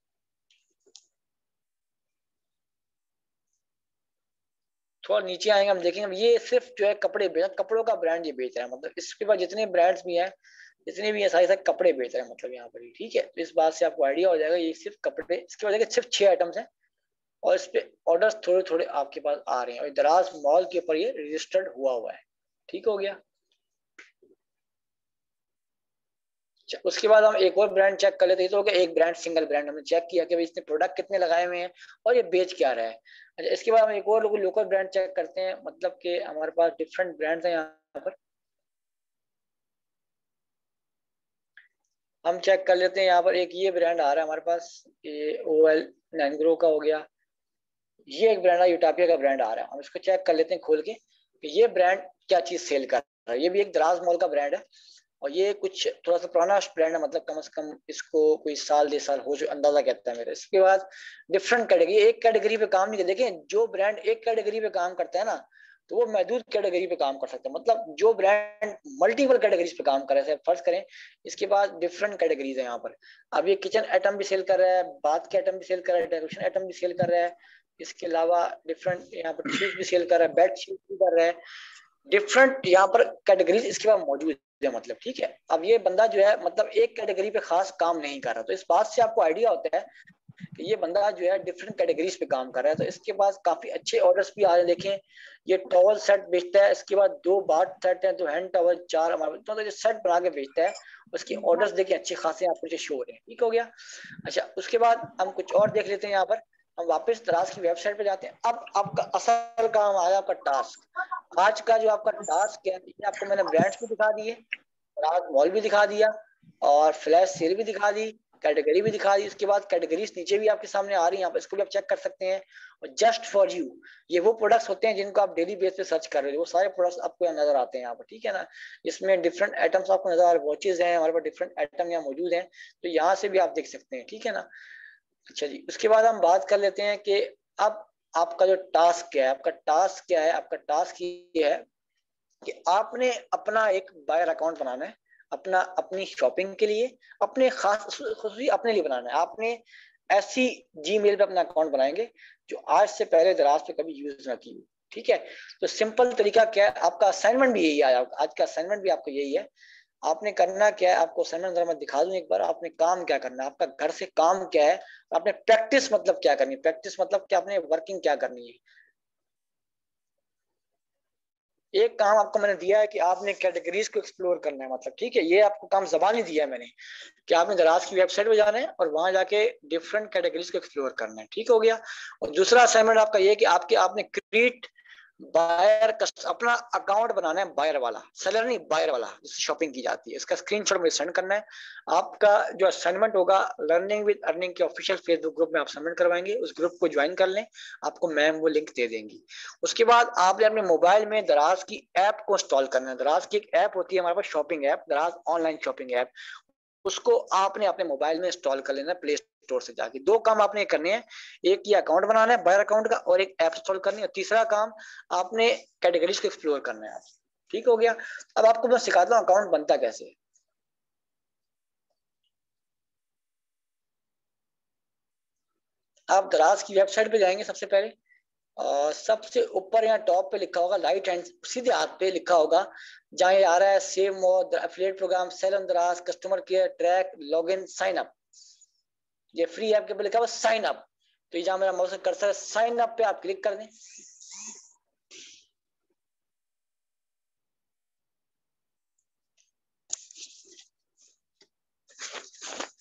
थोड़ा नीचे आएंगे, हम देखेंगे ये सिर्फ जो है कपड़े बेच, कपड़ों का ब्रांड ये बेच रहा है, मतलब इसके बाद जितने ब्रांड्स भी हैं जितने भी ये सारे सारे कपड़े बेच रहे हैं मतलब यहाँ पर ही, ठीक है। तो इस बात से आपको आइडिया हो जाएगा ये सिर्फ कपड़े, इसके वजह सिर्फ छह आइटम्स हैं और इस पे ऑर्डर्स थोड़े थोड़े आपके पास आ रहे हैं, और दराज मॉल के ऊपर ये रजिस्टर्ड हुआ हुआ है, ठीक हो गया। उसके बाद हम एक और ब्रांड चेक कर लेते हैं, तो हो गया एक ब्रांड, सिंगल ब्रांड हमने चेक किया कि भाई इसने प्रोडक्ट कितने लगाए हुए हैं और ये बेच क्या रहा है। अच्छा इसके बाद हम एक और लोकल ब्रांड चेक करते हैं, मतलब कि हमारे पास डिफरेंट ब्रांड्स हैं यहाँ पर, हम चेक कर लेते हैं यहाँ पर। एक ये ब्रांड आ रहा है हमारे पास, ये ओ एल नैनग्रो का हो गया, ये एक ब्रांड है यूटापिया का ब्रांड आ रहा है, हम इसको चेक कर लेते हैं खोल के कि ये ब्रांड क्या चीज सेल कर रहा है। ये भी एक दराज मॉल का ब्रांड है और ये कुछ थोड़ा सा पुराना ब्रांड है, मतलब कम से कम इसको कोई साल डेढ़ साल हो जो अंदाजा कहता है मेरा। इसके बाद डिफरेंट कैटेगरी, एक कैटेगरी पे काम नहीं कर, देखें जो ब्रांड एक कैटेगरी पे काम करता है ना तो वो महदूद कैटेगरी पे काम कर सकता है, मतलब जो ब्रांड मल्टीपल कैटेगरीज पे काम कर रहे हैं, फर्ज करें इसके बाद डिफरेंट कैटेगरीज है यहाँ पर। अब ये किचन आइटम भी सेल कर रहा है, बाथ के आइटम भी सेल कर रहा है, डेकोरेशन आइटम भी सेल कर रहा है, इसके अलावा डिफरेंट यहाँ पर टिश्यूज भी सेल कर रहा है, बेड शीट भी कर रहा है, डिफरेंट यहाँ पर कैटेगरीज इसके पास मौजूद है, मतलब ठीक है। अब ये बंदा जो है मतलब एक कैटेगरी पे खास काम नहीं कर रहा, तो इस बात से आपको आइडिया होता है कि ये बंदा जो है डिफरेंट कैटेगरीज पे काम कर रहा है। तो इसके पास काफी अच्छे ऑर्डर्स भी आ रहे हैं, देखें ये टॉवल सेट बेचता है, इसके बाद दो बाथ सेट है, दो हैंड टॉवल, चार हमारे तो ये सेट बना के बेचता है, उसके ऑर्डर्स देखिए अच्छे खासे आपको शो हो रहे हैं, ठीक हो गया। अच्छा उसके बाद हम कुछ और देख लेते हैं यहाँ पर, हम वापस दराज की वेबसाइट पे जाते हैं। अब आपका असल काम आया, आपका टास्क, आज का जो आपका टास्क है, ये आपको मैंने ब्रांड्स भी दिखा दिए, दराज मॉल भी दिखा दिया और फ्लैश सेल भी दिखा दी, कैटेगरी भी दिखा दी। उसके बाद कैटेगरीज नीचे भी आपके सामने आ रही है, यहाँ पर इसको भी आप चेक कर सकते हैं। और जस्ट फॉर यू ये वो प्रोडक्ट्स होते हैं जिनको आप डेली बेस पे सर्च कर रहे हो, वो सारे प्रोडक्ट्स आपको यहाँ नजर आते हैं यहाँ पर, ठीक है ना। इसमें डिफरेंट आइटम्स आपको नजर आ रहे हैं, वॉचेज हैं हमारे पास, डिफरेंट आइटम यहाँ मौजूद हैं, तो यहाँ से भी आप देख सकते हैं, ठीक है ना। अच्छा जी उसके बाद हम बात कर लेते हैं कि अब आपका जो टास्क क्या है, आपका टास्क क्या है, आपका टास्क ये है कि आपने अपना एक बायर अकाउंट बनाना है, अपना अपनी शॉपिंग के लिए, अपने खास खुशी अपने लिए बनाना है। आपने ऐसी जी मेल पे अपना अकाउंट बनाएंगे जो आज से पहले दराज पे कभी यूज ना की हो, ठीक है। तो सिंपल तरीका क्या है, आपका असाइनमेंट भी यही है, आज का असाइनमेंट भी आपको यही है। आपने करना क्या है, आपको असाइनमेंट जरा मैं दिखा दूं एक बार, आपने काम क्या करना है, आपका घर से काम क्या है, आपने प्रैक्टिस मतलब क्या करनी है, प्रैक्टिस मतलब क्या, आपने वर्किंग क्या करनी है। एक काम आपको मैंने दिया है कि आपने कैटेगरीज को एक्सप्लोर करना है, मतलब ठीक है, ये आपको काम जबानी दिया है मैंने कि आपने दराज की वेबसाइट पे जाना है और वहां जाके डिफरेंट कैटेगरीज को एक्सप्लोर करना है, ठीक हो गया। और दूसरा असाइनमेंट आपका ये है कि आपके आपने क्रिएट बायर अपना अकाउंट बनाना है, बायर वाला, सेलर नहीं बायर वाला जिससे शॉपिंग की जाती है, इसका स्क्रीनशॉट मुझे सेंड करना है। आपका जो असाइनमेंट होगा लर्निंग विद अर्निंग के ऑफिशियल फेसबुक ग्रुप में आप सबमिट करवाएंगे, उस ग्रुप को ज्वाइन कर लें, आपको मैम वो लिंक दे देंगी। उसके बाद आपने अपने मोबाइल में दराज की ऐप को इंस्टॉल करना है, दराज की एक ऐप होती है हमारे पास shopping app, Daraz online shopping app, उसको आपने अपने मोबाइल में इंस्टॉल कर लेना है प्ले स्टोर से जाके। दो काम आपने करने हैं, एक ये अकाउंट बनाना है बायर अकाउंट का और एक ऐप इंस्टॉल करनी है, और तीसरा काम आपने कैटेगरीज को एक्सप्लोर करना है, ठीक हो गया। अब आपको मैं सिखाता हूँ अकाउंट बनता कैसे है। आप दराज की वेबसाइट पे जाएंगे, सबसे पहले और सबसे ऊपर यहाँ टॉप पे लिखा होगा, राइट हैंड सीधे हाथ पे लिखा होगा जहाँ ये आ रहा है save more affiliate programme, sale on Daraz, customer care, track, login, sign up, ये फ्री ऐप के ऊपर लिखा हुआ साइन अप। तो ये जहाँ मेरा माउस कर्सर है साइन अप पे आप क्लिक कर दें।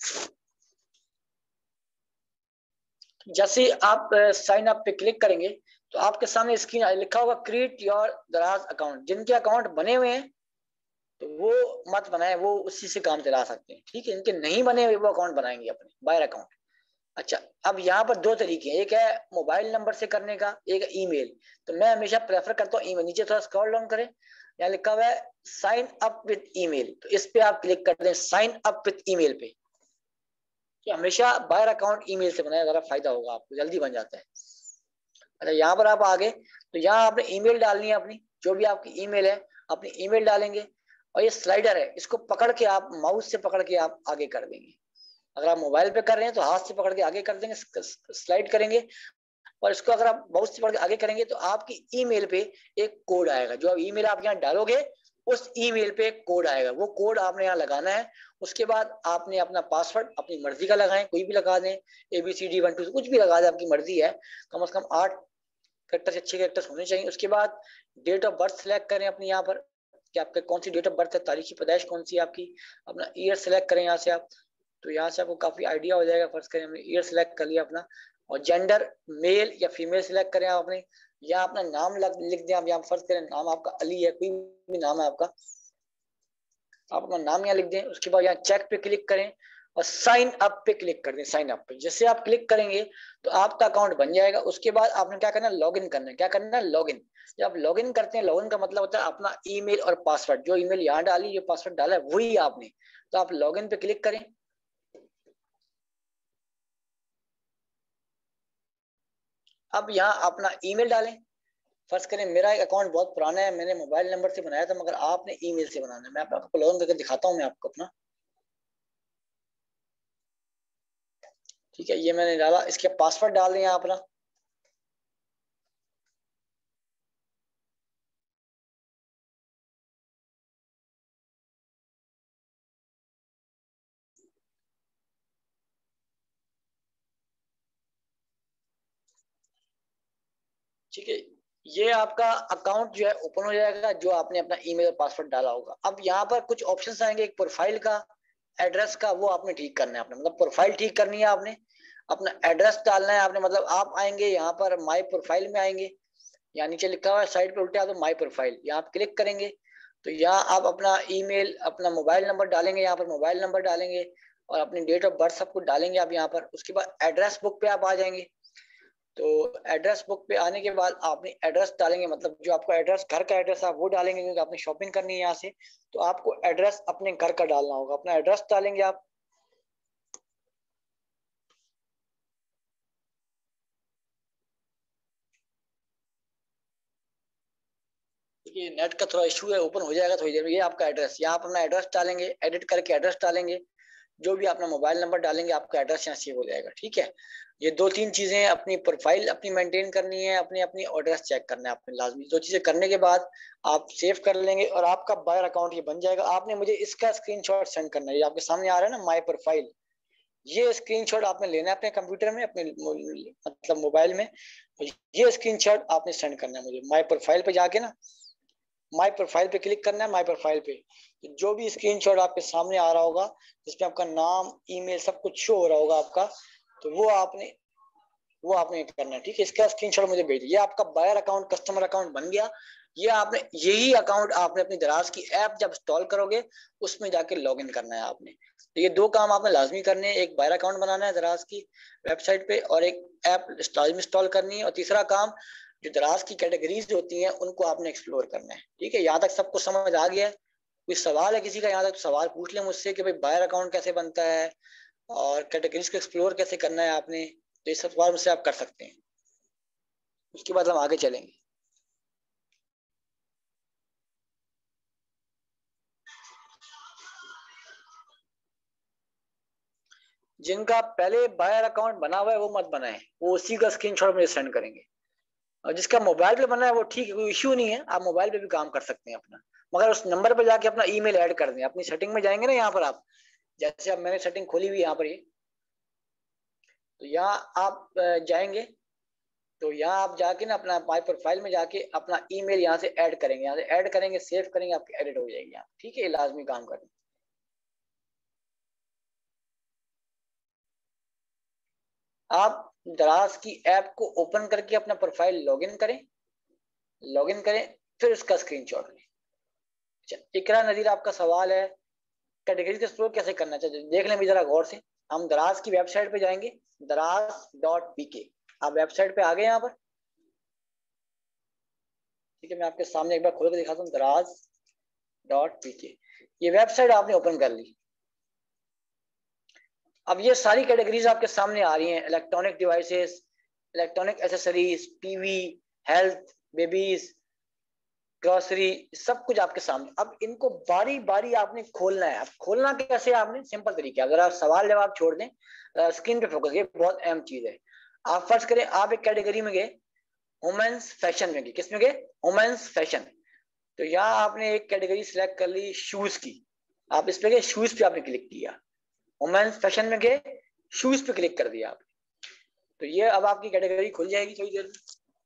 जैसे आप साइन अप पे क्लिक करेंगे तो आपके सामने स्क्रीन लिखा होगा क्रिएट योर दराज अकाउंट। जिनके अकाउंट बने हुए हैं तो वो मत बनाए, वो उसी से काम चला सकते हैं, ठीक है। इनके नहीं बने हुए वो अकाउंट बनाएंगे अपने बायर अकाउंट। अच्छा, अब यहाँ पर दो तरीके हैं, एक है मोबाइल नंबर से करने का, एक है ईमेल। तो मैं हमेशा प्रेफर करता हूँ ईमेल। नीचे थोड़ा स्क्रॉल डाउन करें, यहाँ लिखा हुआ है साइन अप विद ईमेल, तो इस पे आप क्लिक कर दें साइन अप विद ईमेल पे। कि हमेशा बायर अकाउंट ईमेल से बनाया, ज़्यादा फायदा होगा आपको, जल्दी बन जाता है। अच्छा, यहाँ पर आप आगे तो यहाँ आपने ईमेल डालनी है अपनी, जो भी आपकी ईमेल है अपनी ईमेल डालेंगे। और ये स्लाइडर है, इसको पकड़ के आप माउस से पकड़ के आप आगे कर देंगे। अगर आप मोबाइल पे कर रहे हैं तो हाथ से पकड़ के आगे कर देंगे, स्लाइड करेंगे। और इसको अगर आप माउस से पकड़ के आगे करेंगे तो आपकी ईमेल पे एक कोड आएगा। जो आप ईमेल आप यहाँ डालोगे उस ईमेल पे एक कोड आएगा, वो कोड आपने यहाँ लगाना है। उसके बाद आपने अपना पासवर्ड अपनी मर्जी का लगाएं, कोई भी लगा दें, A B C D one two कुछ भी लगा दें, आपकी मर्जी है। कम से कम आठ कैरेक्टर्स, अच्छे कैरेक्टर्स होने चाहिए। उसके बाद डेट ऑफ बर्थ सेलेक्ट करें अपनी यहाँ पर कि आपके कौन सी डेट ऑफ बर्थ है, तारीख की पैदाइश कौन सी है आपकी। अपना ईयर सेलेक्ट करें यहाँ से आप, तो यहाँ से आपको काफी आइडिया हो जाएगा। फर्स्ट करें हमने ईयर सेलेक्ट कर लिया अपना, और gender male or female select करें आप अपने। या अपना नाम लिख दें आप, यहाँ फर्ज करें नाम आपका अली है, कोई भी नाम है आपका, आप अपना नाम यहाँ लिख दें। उसके बाद यहाँ चेक पे क्लिक करें और साइन अप पे क्लिक कर दें। साइन अप पे जैसे आप क्लिक करेंगे तो आपका अकाउंट बन जाएगा। उसके बाद आपने क्या करना है, लॉगिन करना है। क्या करना है, लॉगिन। जब आप लॉगिन करते हैं, लॉगिन का मतलब होता है अपना ईमेल और पासवर्ड, जो ईमेल यहाँ डाली, जो पासवर्ड डाला है वही आपने। तो आप लॉगिन पे क्लिक करें। अब यहाँ अपना ईमेल डालें। फर्ज करें मेरा एक अकाउंट बहुत पुराना है, मैंने मोबाइल नंबर से बनाया था, मगर आपने ईमेल से बनाना है। मैं आपको लॉगिन करके दिखाता हूँ मैं आपको अपना, ठीक है। ये मैंने डाला, इसके पासवर्ड डाल दें यहाँ अपना। ठीक है, ये आपका अकाउंट जो है ओपन हो जाएगा, जो आपने अपना ईमेल और पासवर्ड डाला होगा। अब यहाँ पर कुछ ऑप्शंस आएंगे, एक प्रोफाइल का, एड्रेस का, वो आपने ठीक करना है आपने, मतलब प्रोफाइल ठीक करनी है आपने। अपना एड्रेस डालना है आपने, मतलब आप आएंगे यहाँ पर माई प्रोफाइल में आएंगे, यहाँ नीचे लिखा हुआ है साइड पे उल्टे हाथ माई प्रोफाइल, यहाँ आप क्लिक करेंगे तो यहाँ आप अपना ईमेल अपना मोबाइल नंबर डालेंगे, यहाँ पर मोबाइल नंबर डालेंगे और अपनी डेट ऑफ बर्थ सब कुछ डालेंगे आप यहाँ पर। उसके बाद एड्रेस बुक पे आप आ जाएंगे। तो एड्रेस बुक पे आने के बाद आपने एड्रेस डालेंगे, मतलब जो आपका एड्रेस घर का एड्रेस आप वो डालेंगे, क्योंकि आपने शॉपिंग करनी है यहाँ से। तो आपको एड्रेस अपने घर का डालना होगा, अपना एड्रेस डालेंगे आप। ये नेट का थोड़ा इशू है, ओपन हो जाएगा थोड़ी देर में। ये आपका एड्रेस, यहाँ आप अपना एड्रेस डालेंगे, एडिट करके एड्रेस डालेंगे, जो भी अपना मोबाइल नंबर डालेंगे आपका एड्रेस यहाँ सेव हो जाएगा, ठीक है। ये दो तीन चीजें, अपनी प्रोफाइल अपनी मेंटेन करनी है, अपनी अपनी एड्रेस चेक करना है आपने लाजमी। दो चीजें करने के बाद आप सेव कर लेंगे और आपका बायर अकाउंट ये बन जाएगा। आपने मुझे इसका स्क्रीनशॉट सेंड करना है, ये आपके सामने आ रहा है ना माई प्रोफाइल, ये स्क्रीनशॉट आपने लेना है अपने कंप्यूटर में, अपने मतलब मोबाइल में। ये स्क्रीनशॉट आपने सेंड करना है मुझे माई प्रोफाइल पे जाके ना, माई प्रोफाइल पे क्लिक करना है। माई प्रोफाइल पे जो भी स्क्रीनशॉट आपके सामने आ रहा होगा, जिसमें आपका नाम ईमेल सब कुछ शो हो रहा होगा आपका, तो वो आपने वो आपने करना है, ठीक है। इसका स्क्रीनशॉट मुझे भेजिए। ये आपका बायर अकाउंट कस्टमर अकाउंट बन गया। ये आपने यही अकाउंट आपने अपनी दराज की ऐप जब इंस्टॉल करोगे उसमें जाके लॉगिन करना है आपने। तो ये दो काम आपने लाजमी करने हैं, एक बायर अकाउंट बनाना है दराज की वेबसाइट पे, और एक ऐप लाजमी इंस्टॉल करनी है। और तीसरा काम, जो दराज की कैटेगरीज होती हैं उनको आपने एक्सप्लोर करना है, ठीक है। यहाँ तक सबको समझ आ गया है? कोई सवाल है किसी का यहाँ तक? तो सवाल पूछ ले मुझसे कि भाई बायर अकाउंट कैसे बनता है और कैटेगरीज को एक्सप्लोर कैसे करना है आपने। तो ये सब सवाल मुझसे आप कर सकते हैं, उसके बाद हम आगे चलेंगे। जिनका पहले बायर अकाउंट बना हुआ है वो मत बनाए, वो उसी का स्क्रीनशॉट मुझे सेंड करेंगे। और जिसका मोबाइल पे बना है वो ठीक है, कोई इश्यू नहीं है, आप मोबाइल पे भी काम कर सकते हैं अपना। मगर उस नंबर पे जाके अपना ईमेल ऐड कर दें, अपनी सेटिंग में जाएंगे ना यहाँ पर आप, जैसे अब मैंने सेटिंग खोली हुई यहाँ पर ये, तो यहाँ आप जाएंगे, तो यहाँ आप जाके ना अपना माई प्रोफाइल में जाके अपना ईमेल यहाँ से ऐड करेंगे, यहाँ से ऐड करेंगे, सेव करेंगे, आपकी एडिट हो जाएगी यहाँ, ठीक है। लाजमी काम करें। आप दराज की ऐप को ओपन करके अपना प्रोफाइल लॉगिन करें, लॉगिन करें, फिर उसका स्क्रीनशॉट लें। अच्छा, इकरा नजीर आपका सवाल है कैटेगरी का एक्सप्लोर कैसे करना चाहिए, देख लें भी जरा गौर से। हम दराज की वेबसाइट पे जाएंगे, दराज डॉट पीके। आप वेबसाइट पे आ गए यहाँ पर, ठीक है। मैं आपके सामने एक बार खोल के दिखाता हूँ, दराज डॉट पीके। ये वेबसाइट आपने ओपन कर ली। अब ये सारी कैटेगरीज आपके सामने आ रही हैं, electronic devices, electronic accessories, TV, health, babies, grocery, सब कुछ आपके सामने। अब इनको बारी बारी आपने खोलना है। अब खोलना कैसे आपने, सिंपल तरीका, अगर आप सवाल जवाब छोड़ दें, स्क्रीन पे फोकस, ये बहुत अहम चीज है। आप फर्ज करें आप एक कैटेगरी में गए, वुमेन्स फैशन में गए। किस में गए? Women's fashion. तो यहाँ आपने एक कैटेगरी सिलेक्ट कर ली शूज की, आप इस पे गए, शूज पे आपने क्लिक किया, वुमेन्स फैशन में गए, शूज पे क्लिक कर दिया आपने। तो ये अब आपकी कैटेगरी खुल जाएगी थोड़ी देर में।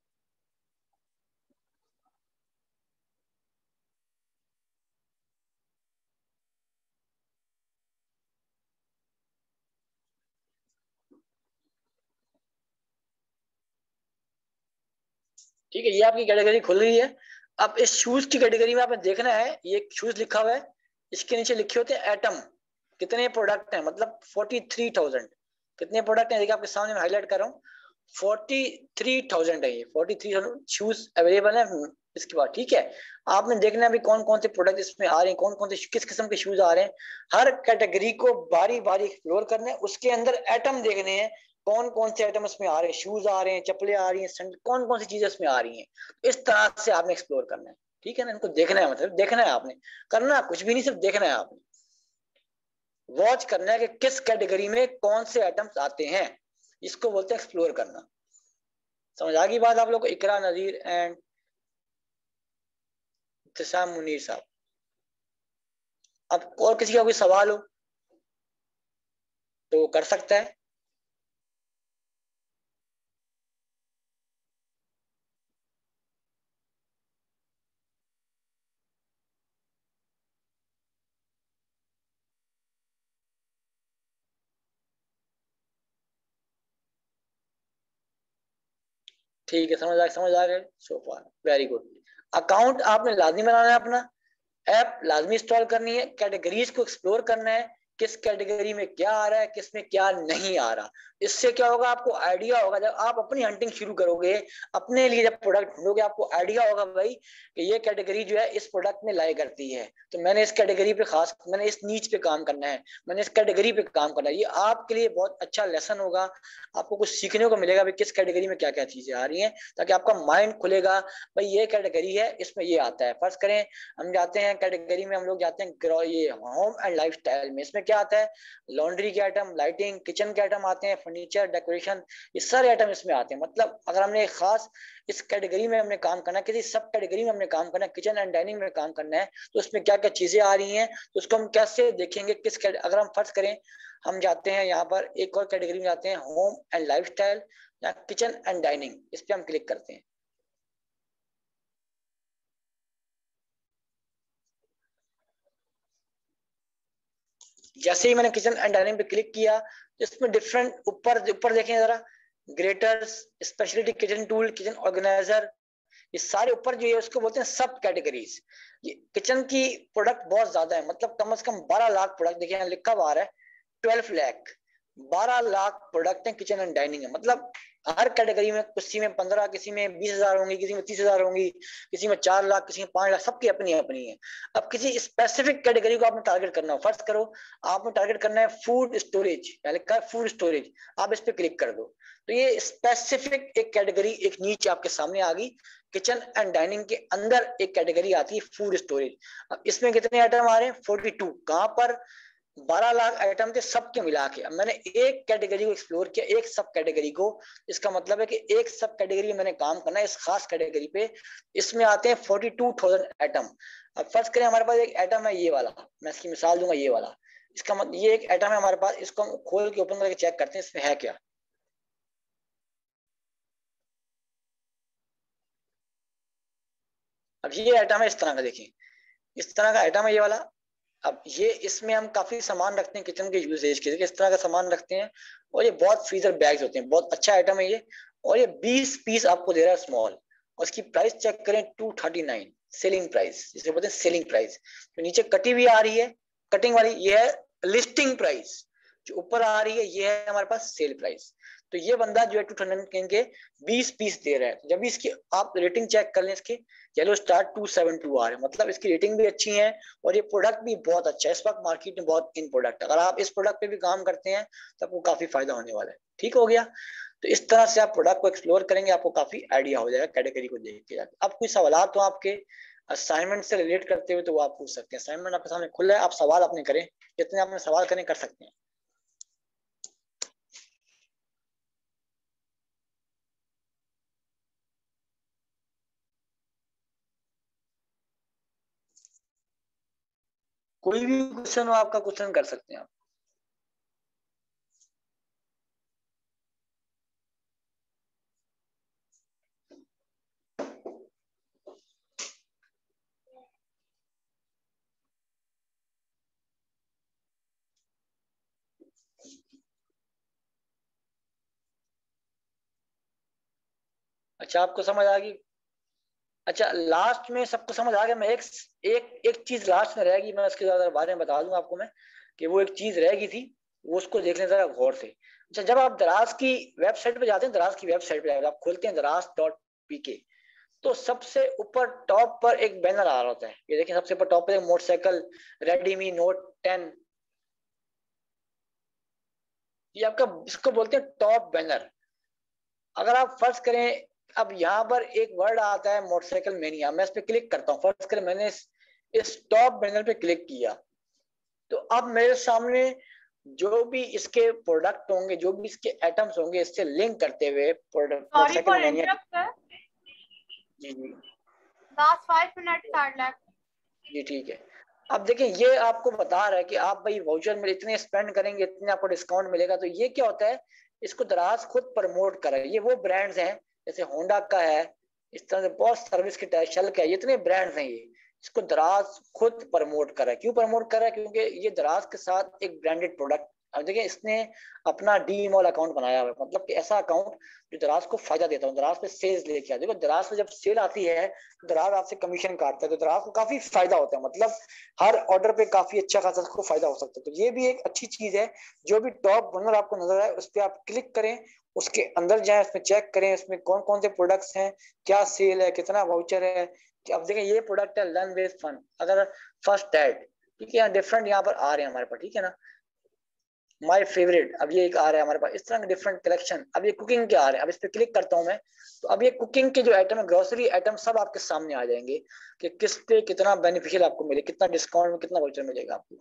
ठीक है, ये आपकी कैटेगरी खुल रही है। अब इस शूज की कैटेगरी में आपने देखना है, ये शूज लिखा हुआ है, इसके नीचे लिखे होते हैं एटम, कितने प्रोडक्ट हैं, मतलब फोर्टी थ्री थाउजेंड। कितने प्रोडक्ट हैं देखिए आपके सामने मैं हाईलाइट कर रहा हूँ, फोर्टी थ्री थाउजेंड है, ये forty three thousand shoes available है इसके बाद। ठीक है, आपने देखना है भी कौन कौन से प्रोडक्ट इसमें आ रहे हैं, कौन कौन से किस किस्म के शूज आ रहे हैं। हर कैटेगरी को बारी बारी एक्सप्लोर करना है, उसके अंदर एटम देखने हैं, कौन कौन से आइटम इसमें आ रहे हैं, शूज आ रहे हैं, चप्पलें आ रही हैं, कौन कौन सी चीजें इसमें आ रही हैं। इस तरह से आपने एक्सप्लोर करना है। ठीक है ना, इनको देखना है, मतलब देखना है आपने, करना कुछ भी नहीं, सिर्फ देखना है आपने, वॉच करना है कि किस कैटेगरी में कौन से आइटम्स आते हैं। इसको बोलते हैं एक्सप्लोर करना। समझ आ गई बात आप लोग को? इकरा नजीर एंड इत्तिसाम मुनीर साहब। अब और किसी का कोई सवाल हो तो कर सकता है। ठीक है, समझ आ समझ आ गए so far, very good. Account आपने लाजमी बनाना है अपना, ऐप लाजमी इंस्टॉल करनी है, कैटेगरीज को एक्सप्लोर करना है, किस कैटेगरी में क्या आ रहा है, किस में क्या नहीं आ रहा। इससे क्या होगा, आपको आइडिया होगा, जब आप अपनी हंटिंग शुरू करोगे, अपने लिए जब प्रोडक्ट ढूंढोगे, आपको आइडिया होगा भाई कि ये कैटेगरी जो है इस प्रोडक्ट में लाई करती है, तो मैंने इस कैटेगरी पे खास, मैंने इस नीच पे काम करना है, मैंने इस कैटेगरी पे काम करना है। ये आपके लिए बहुत अच्छा लेसन होगा, आपको कुछ सीखने को मिलेगा भाई किस कैटेगरी में क्या क्या चीजें आ रही हैं, ताकि आपका माइंड खुलेगा। भाई ये कैटेगरी है, इसमें ये आता है। फर्ज करें हम जाते हैं कैटेगरी में, हम लोग जाते हैं ये होम एंड लाइफस्टाइल में, इसमें क्या आता है, लॉन्ड्री के आइटम, लाइटिंग, किचन के आइटम आते हैं, फर्नीचर, डेकोरेशन, ये सारे आइटम इसमें आते हैं। मतलब अगर हमने एक खास इस कैटेगरी में हमने काम करना है, किसी सब कैटेगरी में हमने काम करना है, किचन एंड डाइनिंग में काम करना है, तो उसमें क्या क्या चीजें आ रही हैं, तो उसको हम कैसे देखेंगे, किस अगर हम फर्ज करें हम जाते हैं यहाँ पर एक और कैटेगरी में जाते हैं, होम एंड लाइफस्टाइल या किचन एंड डाइनिंग, इस पर हम क्लिक करते हैं। जैसे ही मैंने किचन एंड डाइनिंग पे क्लिक किया, तो इसमें डिफरेंट, ऊपर ऊपर देखें जरा, graters, speciality kitchen tool, kitchen organiser, ये सारे ऊपर जो है उसको बोलते हैं सब कैटेगरीज। ये किचन की प्रोडक्ट बहुत ज्यादा है, मतलब कम से कम बारह लाख प्रोडक्ट, देखिए यहाँ लिखा हुआ है ट्वेल्व लैख, बारह लाख प्रोडक्ट हैं किचन एंड डाइनिंग है। मतलब हर कैटेगरी में, किसी में पंद्रह, किसी में बीस हजार होंगी, किसी में तीस हजार होंगी, किसी में चार लाख, किसी में पांच लाख, सबकी अपनी अपनी है। अब किसी स्पेसिफिक कैटेगरी को आपने टारगेट करना हो, फर्स्ट करो आपने टारगेट करना है फूड स्टोरेज, लिखा है फूड स्टोरेज, आप इस पे क्लिक कर दो, तो ये स्पेसिफिक एक कैटेगरी, एक नीच आपके सामने आ गई। किचन एंड डाइनिंग के अंदर एक कैटेगरी आती है फूड स्टोरेज। अब इसमें कितने आइटम आ रहे हैं, फोर्टी टू, कहां पर, बारह लाख आइटम थे सबके मिला के। अब मैंने एक कैटेगरी को एक्सप्लोर किया, एक सब कैटेगरी को, इसका मतलब है कि एक सब कैटेगरी में मैंने काम करना है इस खास कैटेगरी पे। इसमें आते हैं फोर्टी टू थाउजेंड आइटम। अब फर्ज करें हमारे पास एक आइटम है ये वाला, मैं इसकी मिसाल दूंगा, ये वाला, इसका मतलब ये एक आइटम है हमारे पास, इसको हम खोल के ओपन करके चेक करते हैं इसमें है क्या। अब ये आइटम है इस तरह का, देखिए इस तरह का आइटम है ये वाला, अब ये इसमें हम काफी सामान रखते हैं किचन के यूजेज के, इस तरह का सामान रखते हैं, और ये बहुत फ्रीजर बैग्स होते हैं, बहुत अच्छा आइटम है ये, और ये बीस पीस आपको दे रहा है स्मॉल, और इसकी प्राइस चेक करें two thirty nine, selling price जिसे बोलते हैं सेलिंग प्राइस। तो नीचे कटी हुई आ रही है, कटिंग वाली ये है लिस्टिंग प्राइस, जो ऊपर आ रही है ये है हमारे पास सेल प्राइस। तो ये बंदा जो है टू थर्टी के बीस पीस दे रहा है। जब इसकी आप रेटिंग चेक कर लें, इसकी yellow star two seven two आ रहे हैं, मतलब इसकी रेटिंग भी अच्छी है और ये प्रोडक्ट भी बहुत अच्छा है। इस वक्त मार्केट में बहुत इन प्रोडक्ट, अगर आप इस प्रोडक्ट पे भी काम करते हैं तो आपको काफी फायदा होने वाला है। ठीक हो गया। तो इस तरह से आप प्रोडक्ट को एक्सप्लोर करेंगे, आपको काफी आइडिया हो जाएगा कैटेगरी को देख के। अब कोई सवाल तो आपके असाइनमेंट से रिलेट करते हुए तो वो आप पूछ सकते हैं। असाइनमेंट आपके सामने खुला है, आप सवाल अपने करें, जितने आपने सवाल करें कर सकते हैं। कोई भी क्वेश्चन हो आपका, क्वेश्चन कर सकते हैं आप। अच्छा, आपको समझ आ गई? अच्छा, लास्ट में सबको समझ आ गया। मैं एक एक एक चीज लास्ट में रहेगी, मैं उसके बारे में बता दूंगा आपको मैं, कि वो एक चीज रह गई थी, वो उसको देख लें जरा गौर से। अच्छा, जब आप दराज की वेबसाइट पे जाते हैं, दराज की वेबसाइट पे आप खोलते हैं दराज डॉट पी के, तो सबसे ऊपर टॉप पर एक बैनर आ रहा होता है। ये देखिए सबसे ऊपर टॉप पर मोटरसाइकिल रेडमी नोट टेन, ये आपका इसको बोलते हैं टॉप बैनर। अगर आप फर्ज करें, अब यहाँ पर एक वर्ड आता है मोटरसाइकिल मेनिया, मैं इस पे क्लिक करता हूँ, फर्ज करें मैंने इस, इस टॉप बैनर पे क्लिक किया, तो अब मेरे सामने जो भी इसके प्रोडक्ट होंगे, जो भी इसके आइटम्स होंगे, इससे लिंक करते हुए sorry motorcycle for mania. Interrupt sir, जी जी लास्ट फाइव मिनट स्टार्ट लैक। जी ठीक है। अब देखिए ये आपको बता रहा है कि आप भाई वाउचर में इतने स्पेंड करेंगे इतने आपको डिस्काउंट मिलेगा। तो ये क्या होता है, इसको दराज खुद प्रमोट कर रहा है। ये वो ब्रांड्स हैं जैसे होंडा का है, इस तरह से बहुत सर्विस किट है, शल का है, इतने ब्रांड्स हैं ये, इसको दराज खुद प्रमोट कर रहा है। क्यों प्रमोट कर रहा है? क्योंकि ये दराज के साथ एक ब्रांडेड प्रोडक्ट। अब देखिए इसने अपना डी मॉल अकाउंट बनाया हुआ है, मतलब कि ऐसा अकाउंट जो दराज को फायदा देता है, दराज पे सेल्स लेके आता है। देखो दराज पे जब सेल आती है तो दराज आपसे कमीशन काटता है, तो दराज को काफी फायदा होता है, मतलब हर ऑर्डर पे काफी अच्छा खासा उसको फायदा हो सकता है। तो ये भी एक अच्छी चीज है। जो भी टॉप बनर आपको नजर आए उस पर आप क्लिक करें, उसके अंदर जाएं, उसमें चेक करें उसमें कौन कौन से प्रोडक्ट्स हैं, क्या सेल है, कितना वाउचर है। अब देखें ये प्रोडक्ट है लर्न बेस फन, अगर फर्स्ट एड, ठीक है, डिफरेंट यहाँ पर आ रहे हैं हमारे पास, ठीक है ना। माय फेवरेट, अब ये एक आ रहा है हमारे पास, इस तरह के डिफरेंट कलेक्शन। अब ये कुकिंग के आ रहे हैं, अब इस पे क्लिक करता हूं मैं, तो अब ये कुकिंग के जो आइटम है, ग्रोसरी आइटम, सब आपके सामने आ जाएंगे कि किस पे कितना बेनिफिशियल आपको मिले, कितना डिस्काउंट में कितना वाउचर मिलेगा आपको।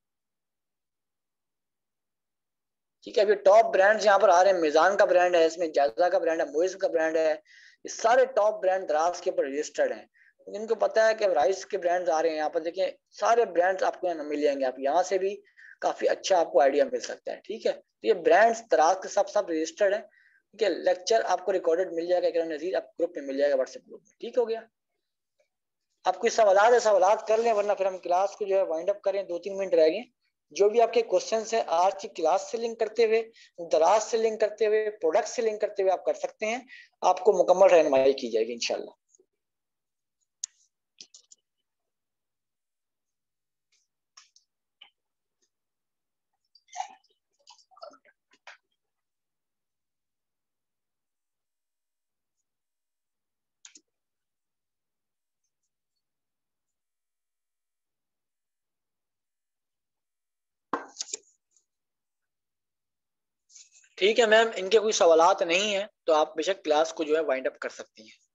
ठीक है, अभी टॉप ब्रांड्स यहाँ पर आ रहे हैं। मिजान का ब्रांड है, इसमें जायजा का ब्रांड है, मोइज का ब्रांड है, ये सारे टॉप ब्रांड दराज के ऊपर रजिस्टर्ड हैं। इनको पता है कि राइस के ब्रांड्स आ रहे हैं यहाँ पर, देखिए सारे ब्रांड्स आपको यहाँ मिल जाएंगे, आप यहाँ से भी काफी अच्छा आपको आइडिया मिल सकता है। ठीक है, तो ये ब्रांड्स दराज के सब सब रजिस्टर्ड है। ठीक है, लेक्चर आपको रिकॉर्डेड मिल जाएगा, इकराम नज़ीर आप ग्रुप में मिल जाएगा, व्हाट्सएप ग्रुप में। ठीक हो गया। आप कोई सवाल है सवाल कर लें, वरना फिर हम क्लास को जो है वाइंड अप करें, दो तीन मिनट रह गए। जो भी आपके क्वेश्चंस है आज की क्लास से लिंक करते हुए, दराज से लिंक करते हुए, प्रोडक्ट से लिंक करते हुए आप कर सकते हैं, आपको मुकम्मल रहनुमाई की जाएगी इंशाल्लाह। ठीक है मैम, इनके कोई सवालात नहीं है तो आप बेशक क्लास को जो है वाइंड अप कर सकती हैं।